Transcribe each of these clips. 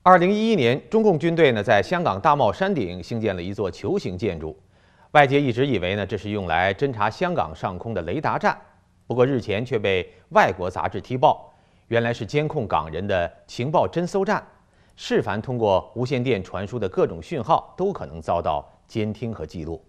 2011年，中共军队在香港大帽山顶兴建了一座球形建筑，外界一直以为这是用来侦察香港上空的雷达站，不过日前却被外国杂志踢爆，原来是监控港人的情报侦搜站，是凡通过无线电传输的各种讯号都可能遭到监听和记录。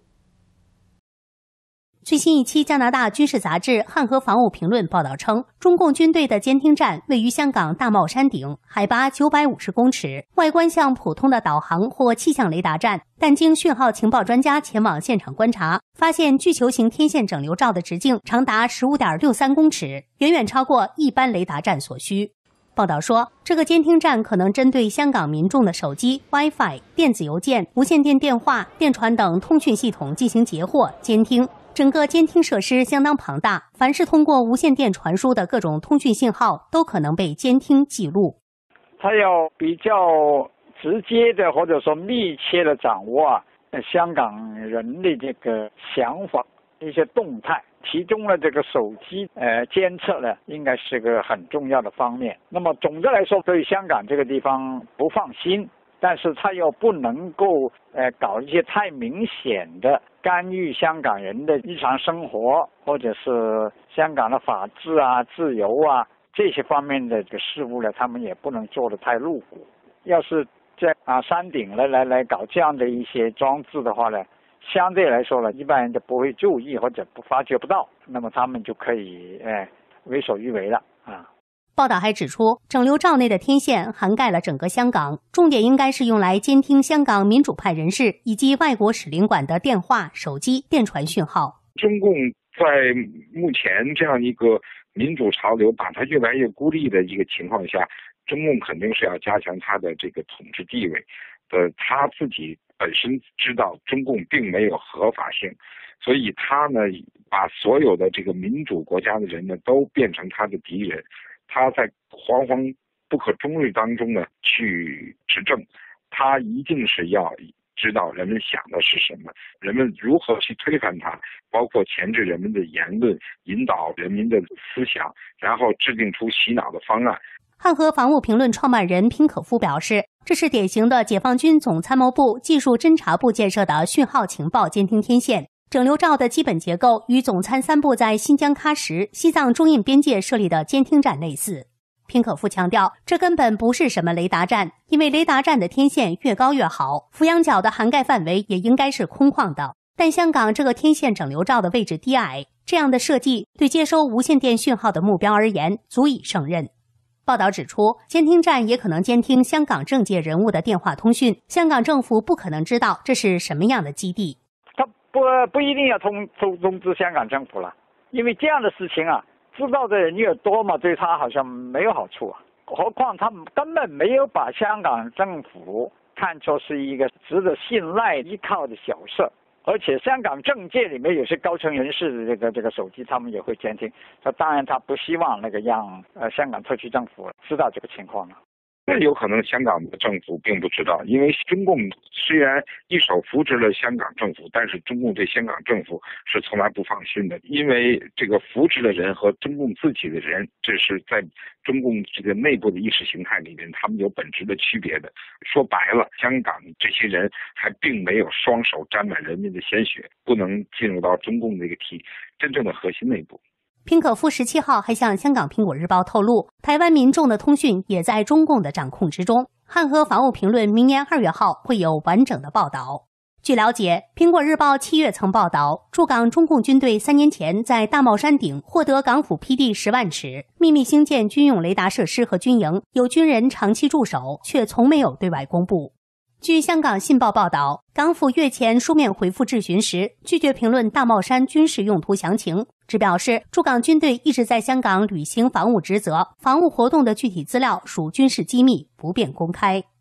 最新一期加拿大军事杂志《汉和防务评论》报道称，中共军队的监听站位于香港大帽山顶，海拔950公尺，外观像普通的导航或气象雷达站，但经讯号情报专家前往现场观察，发现巨球形天线整流罩的直径长达15.63公尺，远远超过一般雷达站所需。报道说，这个监听站可能针对香港民众的手机、WiFi、电子邮件、无线电电话、电传等通讯系统进行截获、监听。整个监听设施相当庞大，凡是通过无线电传输的各种通讯信号都可能被监听记录。 它要比较直接的或者说密切的掌握香港人的这个想法、一些动态，其中呢这个手机监测呢应该是个很重要的方面。那么总的来说，对香港这个地方不放心，但是它又不能够搞一些太明显的干预香港人的日常生活，或者是香港的法治啊、自由啊这些方面的这个事物呢，他们也不能做得太露骨。要是在山顶来搞这样的一些装置的话呢，相对来说呢，一般人就不会注意或者不发觉不到，那么他们就可以为所欲为了啊。 报道还指出，整流罩内的天线涵盖了整个香港，重点应该是用来监听香港民主派人士以及外国使领馆的电话、手机、电传讯号。 中共在目前这样一个民主潮流把它越来越孤立的一个情况下，中共肯定是要加强它的这个统治地位。他自己本身知道中共并没有合法性，所以他呢把所有的这个民主国家的人呢都变成他的敌人。他在惶惶不可终日当中呢去执政，他一定是要知道人们想的是什么，人们如何去推翻他，包括钳制人们的言论，引导人民的思想，然后制定出洗脑的方案。 汉和防务评论创办人拼可夫表示，这是典型的解放军总参谋部技术侦察部建设的讯号情报监听天线。整流罩的基本结构与总参三部在新疆喀什、西藏中印边界设立的监听站类似。拼可夫强调，这根本不是什么雷达站，因为雷达站的天线越高越好，俯仰角的涵盖范围也应该是空旷的。但香港这个天线整流罩的位置低矮，这样的设计对接收无线电讯号的目标而言足以胜任。报道指出，监听站也可能监听香港政界人物的电话通讯，香港政府不可能知道这是什么样的基地。 不一定要通知香港政府了，因为这样的事情知道的人越多嘛，对他好像没有好处何况他们根本没有把香港政府看作是一个值得信赖依靠的小事，而且香港政界里面有些高层人士的这个手机他们也会监听，当然他不希望让香港特区政府知道这个情况了。 那有可能香港的政府并不知道，因为中共虽然一手扶植了香港政府，但是中共对香港政府是从来不放心的，因为这个扶植的人和中共自己的人，这是在中共这个内部的意识形态里面，他们有本质的区别的。说白了，香港这些人还并没有双手沾满人民的鲜血，不能进入到中共这个真正的核心内部。 拼可夫17号还向香港苹果日报透露，台湾民众的通讯也在中共的掌控之中。汉和防务评论明年2月号会有完整的报道。据了解，苹果日报7月曾报道，驻港中共军队3年前在大帽山顶获得港府批地10万尺，秘密兴建军用雷达设施和军营，有军人长期驻守，却从没有对外公布。据香港信报报道，港府月前书面回复质询时，拒绝评论大帽山军事用途详情，只表示驻港军队一直在香港履行防务职责，防务活动的具体资料属军事机密，不便公开。